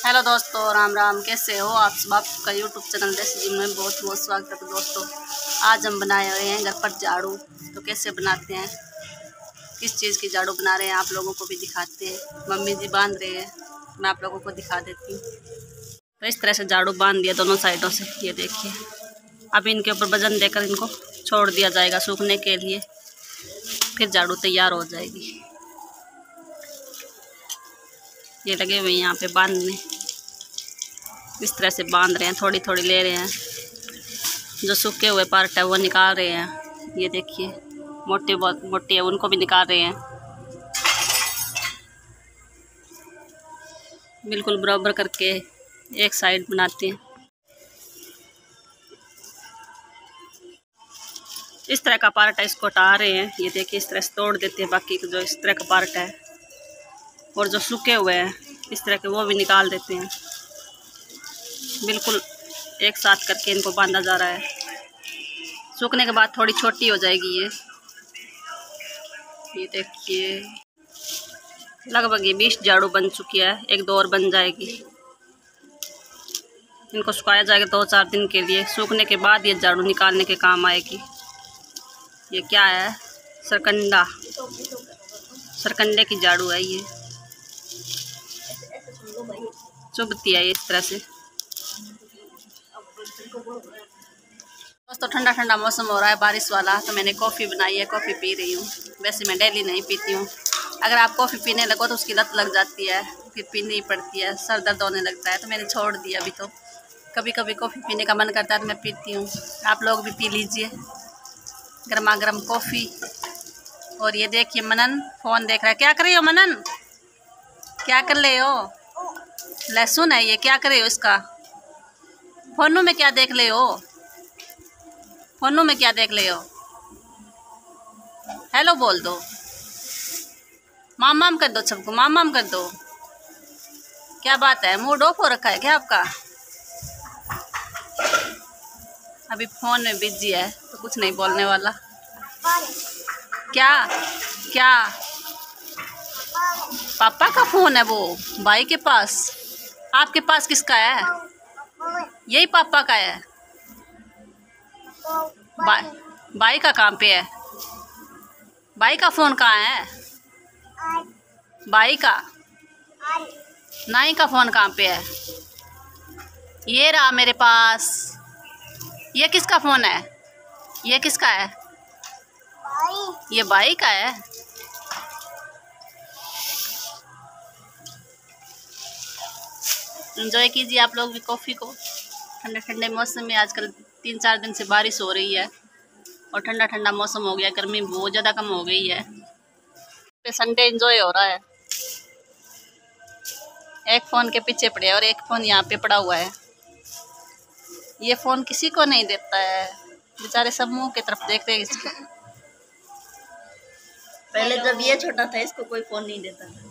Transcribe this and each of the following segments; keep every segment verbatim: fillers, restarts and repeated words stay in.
Hello दोस्तों, राम राम। कैसे हो आप सब? आपका यूट्यूब चैनल देसी जी में बहुत बहुत स्वागत है। तो दोस्तों, आज हम बनाए हुए हैं घर पर झाड़ू। तो कैसे बनाते हैं, किस चीज़ की झाड़ू बना रहे हैं, आप लोगों को भी दिखाते हैं। मम्मी जी बांध रहे हैं, मैं आप लोगों को दिखा देती हूँ। तो इस तरह से झाड़ू बांध दिया दोनों साइडों से, ये देखिए। अब इनके ऊपर वजन देकर इनको छोड़ दिया जाएगा सूखने के लिए, फिर झाड़ू तैयार हो जाएगी। ये लगे हुए यहाँ पे बांधने, इस तरह से बांध रहे हैं, थोड़ी थोड़ी ले रहे हैं। जो सूखे हुए पार्ट है वो निकाल रहे हैं। ये देखिए, मोटी बहुत मोटी है, उनको भी निकाल रहे हैं। बिल्कुल बराबर करके एक साइड बनाते हैं। इस तरह का पार्ट है, इसको हटा रहे हैं। ये देखिए, इस तरह से तोड़ देते हैं बाकी जो इस तरह का पार्ट है, और जो सूखे हुए हैं इस तरह के वो भी निकाल देते हैं। बिल्कुल एक साथ करके इनको बांधा जा रहा है। सूखने के बाद थोड़ी छोटी हो जाएगी ये ये देखिए, लगभग ये बीस झाड़ू बन चुकी है। एक दो और बन जाएगी। इनको सुखाया जाएगा दो चार दिन के लिए। सूखने के बाद ये झाड़ू निकालने के काम आएगी। ये क्या है? सरकंडा, सरकंडे की झाड़ू है ये। चुभती है इस तरह से। दोस्तों, ठंडा ठंडा मौसम हो रहा है, बारिश वाला। तो मैंने कॉफ़ी बनाई है, कॉफ़ी पी रही हूँ। वैसे मैं डेली नहीं पीती हूँ। अगर आप कॉफ़ी पीने लगो तो उसकी लत लग जाती है, फिर पीनी पड़ती है, सर दर्द होने लगता है। तो मैंने छोड़ दिया अभी। तो कभी कभी कॉफ़ी पीने का मन करता है तो मैं पीती हूँ। आप लोग भी पी लीजिए गर्मा गर्म कॉफ़ी। और ये देखिए, मनन फ़ोन देख रहा है। क्या कर रही हो मनन? क्या कर रहे हो? लहसुन है ये, क्या कर रहे हो इसका? फोनों में क्या देख ले हो? फोनों में क्या देख ले हो? हेलो बोल दो, माम माम कर दो, सबको माम माम कर दो। क्या बात है, मूड ऑफ हो रखा है क्या आपका? अभी फोन में बिजी है तो कुछ नहीं बोलने वाला। क्या क्या पापा का फोन है वो, भाई के पास। आपके पास किसका है? यही पापा का है। बा, भाई का काम पे है। भाई का फ़ोन कहाँ है? भाई का नाई का फ़ोन कहाँ पे है? ये रहा मेरे पास। ये किसका फ़ोन है? ये किसका है? ये भाई का है। एंजॉय कीजिए आप लोग भी कॉफ़ी को। ठंडे ठंडे मौसम में आजकल तीन चार दिन से बारिश हो रही है और ठंडा ठंडा मौसम हो गया। गर्मी बहुत ज़्यादा कम हो गई है। पे संडे एंजॉय हो रहा है। एक फ़ोन के पीछे पड़े और एक फ़ोन यहाँ पे पड़ा हुआ है। ये फ़ोन किसी को नहीं देता है, बेचारे सब मुँह की तरफ देखते हैं इसके। पहले जब ये छोटा था इसको कोई फ़ोन नहीं देता था।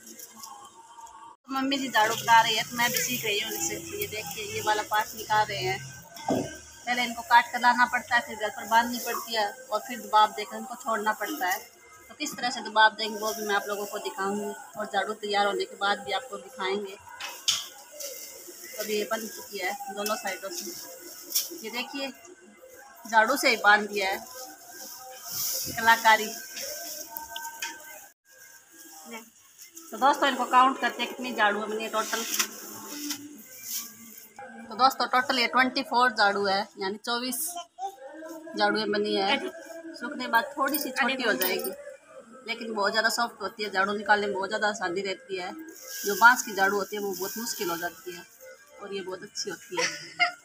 मम्मी जी झाड़ू बना रही है तो मैं भी सीख रही हूँ इनसे। ये देखिए, ये वाला पार्ट निकाल रहे हैं। पहले इनको काट कर लाना पड़ता है, फिर घर पर बांधनी पड़ती है, और फिर दबाव देकर इनको छोड़ना पड़ता है। तो किस तरह से दबाव देंगे वो भी मैं आप लोगों को दिखाऊंगी, और झाड़ू तैयार होने के बाद भी आपको दिखाएंगे। अभी ये बन चुकी है दोनों साइडों से। ये देखिए, झाड़ू से ही बांध दिया है। कलाकारी। तो दोस्तों, इनको काउंट करते हैं कितनी झाड़ू बनी है टोटल। तो दोस्तों, टोटल ये ट्वेंटी फोर झाड़ू है, यानी चौबीस झाड़ुएँ बनी है। सूखने के बाद थोड़ी सी छोटी हो जाएगी, लेकिन बहुत ज़्यादा सॉफ्ट होती है। झाड़ू निकालने में बहुत ज़्यादा आसानी रहती है। जो बांस की झाड़ू होती है वो बहुत मुश्किल हो जाती है, और ये बहुत अच्छी होती है।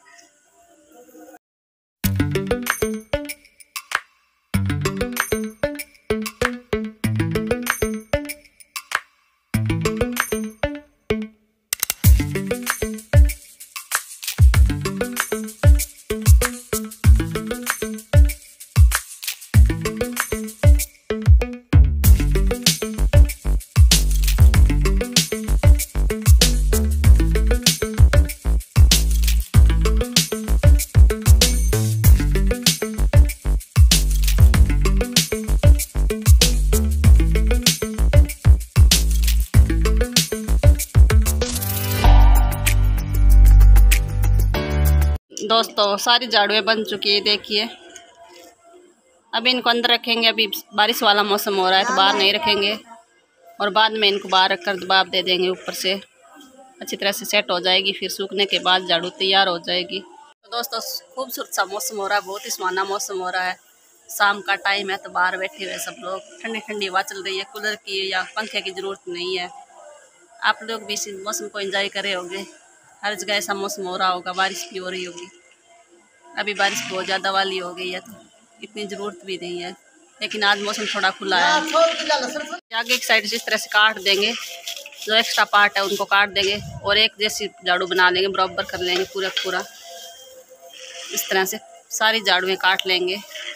दोस्तों सारी झाड़ुएं बन चुकी है, देखिए। अभी इनको अंदर रखेंगे, अभी बारिश वाला मौसम हो रहा है तो बाहर नहीं रखेंगे, और बाद में इनको बाहर रख कर दबाव दे देंगे ऊपर से, अच्छी तरह से सेट हो जाएगी। फिर सूखने के बाद झाड़ू तैयार हो जाएगी। तो दोस्तों खूबसूरत सा मौसम हो रहा है, बहुत ही सुहाना मौसम हो रहा है। शाम का टाइम है तो बाहर बैठे हुए सब लोग, ठंडी ठंडी हवा चल रही है, कूलर की या पंखे की ज़रूरत नहीं है। आप लोग भी इस मौसम को एंजॉय करे होंगे। हर जगह ऐसा मौसम हो रहा होगा, बारिश भी हो रही होगी। अभी बारिश बहुत ज़्यादा वाली हो गई है तो इतनी ज़रूरत भी नहीं है, लेकिन आज मौसम थोड़ा खुला है। आगे एक साइड से इस तरह से काट देंगे, जो एक्स्ट्रा पार्ट है उनको काट देंगे और एक जैसी झाड़ू बना लेंगे, बराबर कर लेंगे पूरा पूरा। इस तरह से सारी झाड़ुएँ काट लेंगे।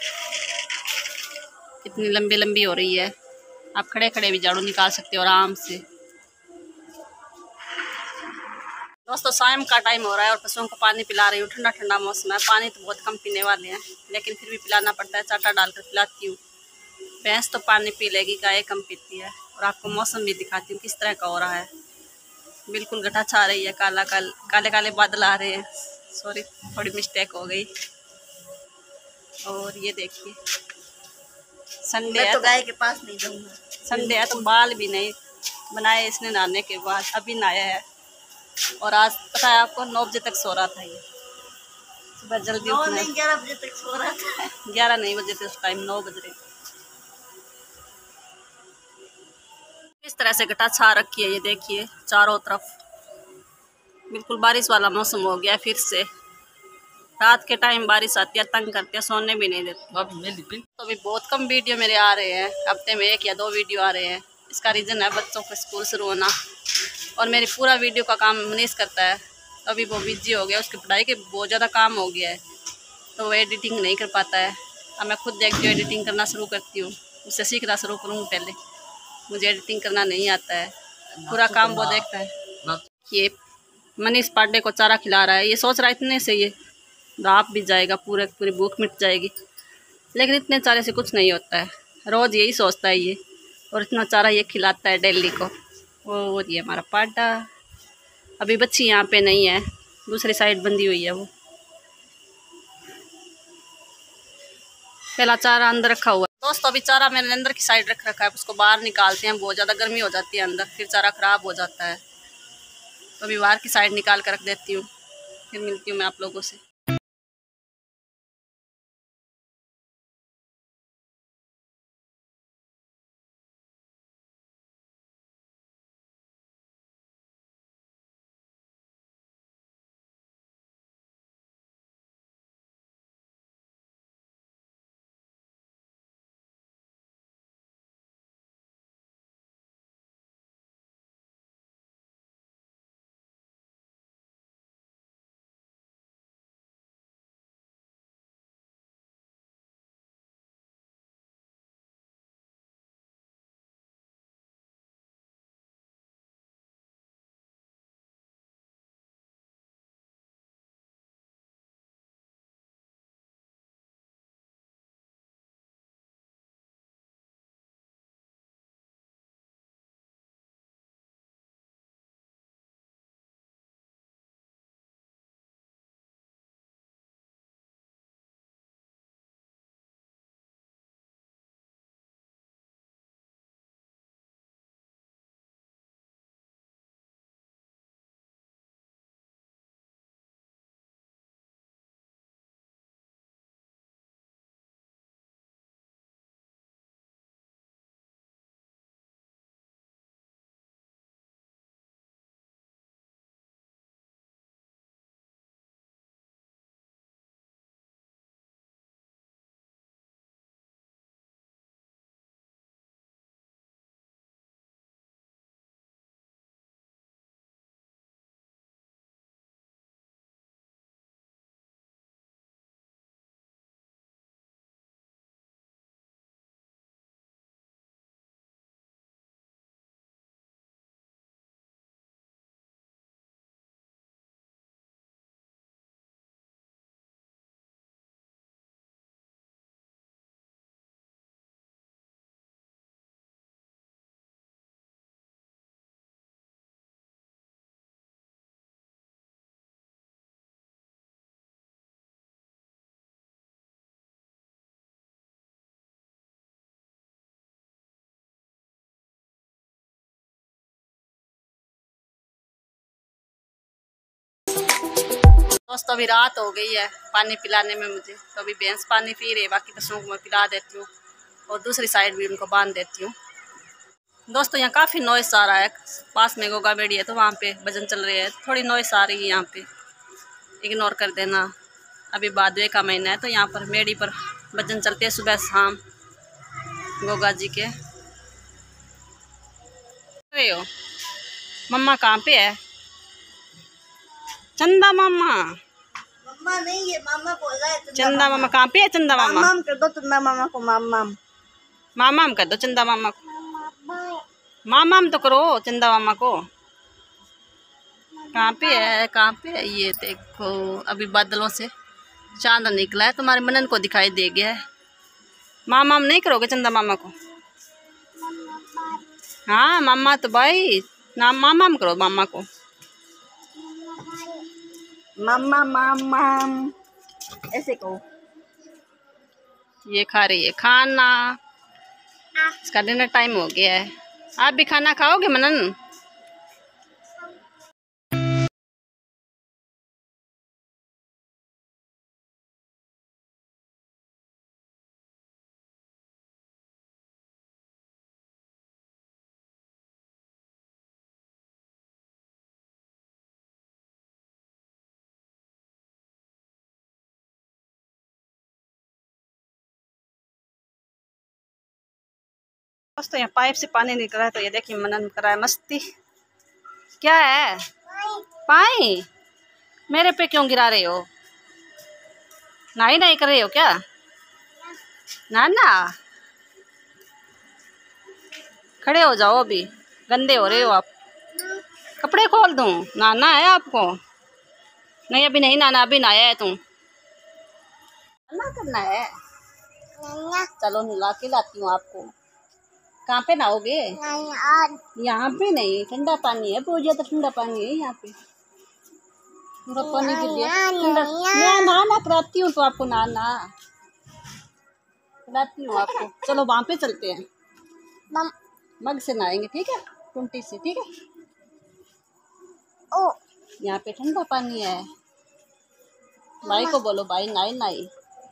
कितनी लंबी लंबी हो रही है, आप खड़े खड़े भी झाड़ू निकाल सकते हो आराम से। दोस्तों शाम का टाइम हो रहा है और पशुओं को पानी पिला रही हूँ। ठंडा ठंडा मौसम है, पानी तो बहुत कम पीने वाले हैं, लेकिन फिर भी पिलाना पड़ता है, चाटा डालकर पिलाती हूँ। भैंस तो पानी पी लेगी, गाय कम पीती है। और आपको मौसम भी दिखाती हूँ किस तरह का हो रहा है। बिल्कुल घटा छा रही है, काला काल काले काले बादल आ रहे हैं। सॉरी, थोड़ी मिस्टेक हो गई। और ये देखिए संडे है तो गाय के पास नहीं जाऊँगा। संडे है तो बाल भी नहीं बनाए इसने नहाने के बाद, अभी नहाया है। और आज पता है आपको, नौ बजे तक सो रहा था ये। सुबह जल्दी उठना, ग्यारह बजे तक सो रहा था। ग्यारह नहीं बजे थे उस टाइम, नौ बज रहे। इस तरह से घटा छा रखी है, ये देखिए चारों तरफ। बिल्कुल बारिश वाला मौसम हो गया फिर से। रात के टाइम बारिश आती है, तंग करती है, सोने भी नहीं देती। तो अभी बहुत कम वीडियो मेरे आ रहे हैं, हफ्ते में एक या दो वीडियो आ रहे हैं। इसका रीज़न है बच्चों को स्कूल शुरू होना, और मेरी पूरा वीडियो का काम मनीष करता है। अभी वो बिजी हो गया, उसकी पढ़ाई के बहुत ज़्यादा काम हो गया है, तो वो एडिटिंग नहीं कर पाता है। अब मैं खुद देखती हूँ, एडिटिंग करना शुरू करती हूँ, उससे सीखना शुरू करूँ। पहले मुझे एडिटिंग करना नहीं आता है, पूरा काम वो देखता है। ये मनीष पांडे को चारा खिला रहा है, ये सोच रहा है इतने से ये रात भी जाएगा, पूरे पूरी भूख मिट जाएगी, लेकिन इतने चारे से कुछ नहीं होता है। रोज़ यही सोचता है ये, और इतना चारा ये खिलाता है डेली को। वो ये हमारा पांडा। अभी बच्ची यहाँ पे नहीं है, दूसरी साइड बंधी हुई है वो। पहला चारा अंदर रखा हुआ है। दोस्तों अभी चारा मैंने अंदर की साइड रख रखा है, उसको बाहर निकालते हैं, बहुत ज़्यादा गर्मी हो जाती है अंदर, फिर चारा ख़राब हो जाता है। तो अभी बाहर की साइड निकाल कर रख देती हूँ, फिर मिलती हूँ मैं आप लोगों से। दोस्तों अभी रात हो गई है पानी पिलाने में मुझे, तो अभी भैंस पानी पी रही है, बाकी पशुओं को मैं पिला देती हूँ और दूसरी साइड भी उनको बांध देती हूँ। दोस्तों यहाँ काफ़ी नॉइस आ रहा है, पास में गोगा बेड़ी है तो वहाँ पे भजन चल रहे हैं, थोड़ी नॉइस आ रही है यहाँ पे, इग्नोर कर देना। अभी भादवे का महीना है तो यहाँ पर मेड़ी पर भजन चलते हैं सुबह शाम गोगा जी के। हो मम्मा कहाँ पे है? चंदा मामा। मम्मा नहीं, ये मामा बोल रहा है। चंदा मामा कहाँ पे है? चंदा मामा मामा कर दो, चंदा मामा को मामा मामा कर दो, चंदा मामा को मामा तो करो, चंदा मामा को। कहाँ पे है, कहाँ पे है? ये देखो अभी बादलों से चांद निकला है, तुम्हारे मनन को दिखाई दे गया है। मामा नहीं करोगे चंदा मामा को? हाँ मामा तो भाई नाम मामा करो मामा को। मामा मामा ऐसे कहो। ये खा रही है खाना, इसका डिनर टाइम हो गया है। आप भी खाना खाओगे मनन? दोस्तों यहाँ पाइप से पानी निकल रहा है तो ये देखिए मनन कर रहा है मस्ती। क्या है? पानी मेरे पे क्यों गिरा रहे हो? नहीं नहीं कर रहे हो क्या? ना ना खड़े हो जाओ, अभी गंदे हो रहे हो आप। कपड़े खोल दूं? नहाना है आपको? नहीं अभी नहीं नहाना, अभी नहाया है तुम। ना करना है? चलो नला के लाती हूँ आपको। कहाँ पे नहाओगे? यहाँ पे नहीं, ठंडा पानी है, बहुत ज्यादा ठंडा पानी है यहाँ पे। पूरा पानी गिर गया ठंडा। मैं नहाना कराती हूँ तो आपको नहाना कराती हूँ आपको। चलो वहाँ पे चलते हैं, मग से नहाएंगे, ठीक है? टुंटी से, ठीक है? ओ यहाँ पे ठंडा पानी है। भाई को बोलो, भाई नाई नाई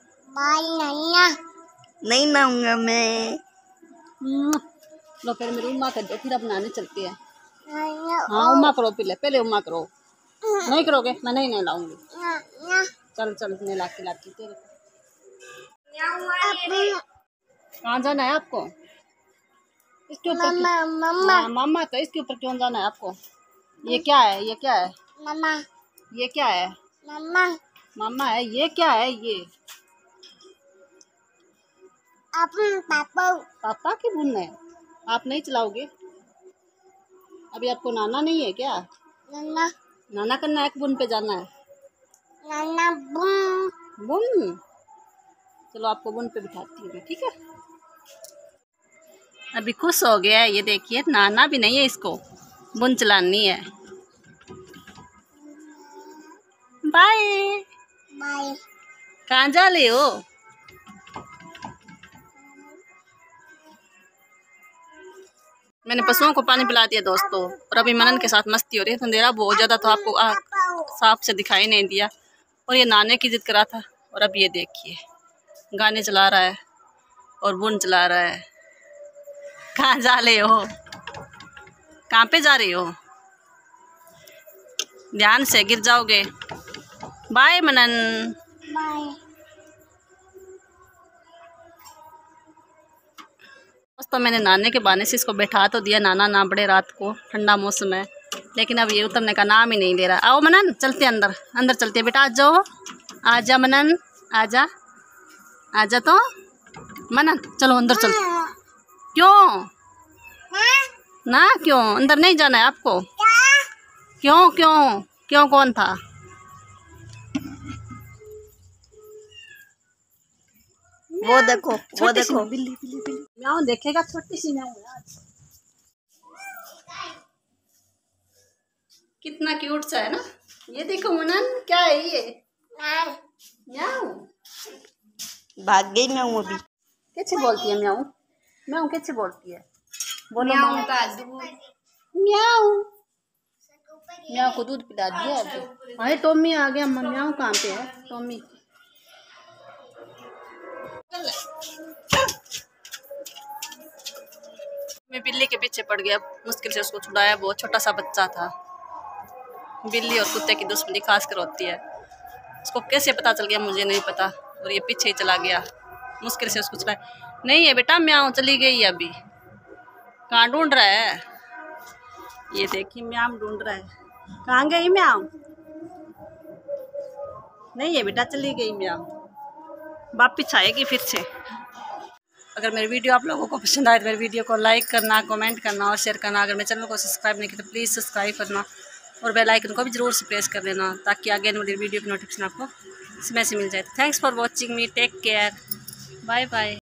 नहीं नहाऊंगा मैं। लो फिर मेरी उम्मा कर दो, फिर अब नहाने चलते हैं। हाँ उम्मा करो, पहले पहले उम्मा करो। नहीं करोगे? मैं नहीं नहलाऊंगी। चल चल नहला के लाती तेरे। कहाँ जाना है आपको? इसके ऊपर मामा मामा तो इसके ऊपर क्यों जाना है आपको? ये क्या है? ये क्या है? मामा। ये क्या है? मामा। मामा है? ये क्या है? ये पापा पापा की बुन है। आप नहीं चलाओगे? अभी आपको नाना नहीं है क्या? नाना नाना करना है, बुन पे जाना है? नाना बुन बुन। चलो आपको बुन पे बिठाती हूँ, ठीक है? अभी खुश हो गया है, ये देखिए नाना भी नहीं है इसको, बुन चलानी है। Bye bye. कहाँ जा रहे हो? मैंने पशुओं को पानी पिला दिया दोस्तों, और अभी मनन के साथ मस्ती हो रही है। तो अंधेरा बहुत ज़्यादा तो आपको आ, साफ से दिखाई नहीं दिया, और ये नहाने की जिद करा था। और अब ये देखिए गाने चला रहा है और बुन चला रहा है। कहाँ जा रहे हो? कहाँ पे जा रही हो? ध्यान से गिर जाओगे। बाय मनन। बाय। दोस्तों मैंने नहाने के बहाने से इसको बैठा तो दिया, नाना ना बड़े रात को, ठंडा मौसम है, लेकिन अब ये उतरने का नाम ही नहीं ले रहा। आओ मनन चलते अंदर, अंदर चलते बेटा, आ जाओ, आजा मनन, आजा आजा तो मनन, चलो अंदर चल। क्यों ना, क्यों अंदर नहीं जाना है आपको? क्यों क्यों क्यों कौन था? वो देखो वो देखो बिल्ली बिल्ली बिल्ली म्याऊ देखेगा, छोटी सी म्याऊ है आज। कितना क्यूट सा है ना, ये देखो मनन, क्या है ये? म्याऊ। भाग गई म्याऊ अभी। कैसे बोलती है म्याऊ? म्याऊ कैसे बोलती है? बोलो म्याऊ का दूध। म्याऊ म्याऊ को दूध पिला दिया अभी। अरे टॉमी आ गया, म्याऊ कहाँ पे है टॉमी? मैं बिल्ली के पीछे पड़ गया, मुश्किल से उसको छुड़ाया। बहुत छोटा सा बच्चा था। बिल्ली और कुत्ते की दुश्मनी खास कर होती है। उसको कैसे पता चल गया मुझे नहीं पता, और ये पीछे ही चला गया। मुश्किल से उसको छुड़ाया। नहीं है बेटा, म्याऊ चली गई अभी। कहाँ ढूंढ रहा है? ये देखिए म्याऊ ढूंढ रहा है। कहाँ गई म्याऊ? नहीं है बेटा, चली गई म्याऊ। वापिस आएगी फिर से। अगर मेरी वीडियो आप लोगों को पसंद आए तो मेरी वीडियो को लाइक करना, कमेंट करना और शेयर करना। अगर मेरे चैनल को सब्सक्राइब नहीं किया तो प्लीज़ सब्सक्राइब करना और बेल आइकन को भी ज़रूर से प्रेस कर देना, ताकि आगे मेरी वीडियो की नोटिफिकेशन आपको समय से मिल जाए। Thanks for watching me, take care, bye bye.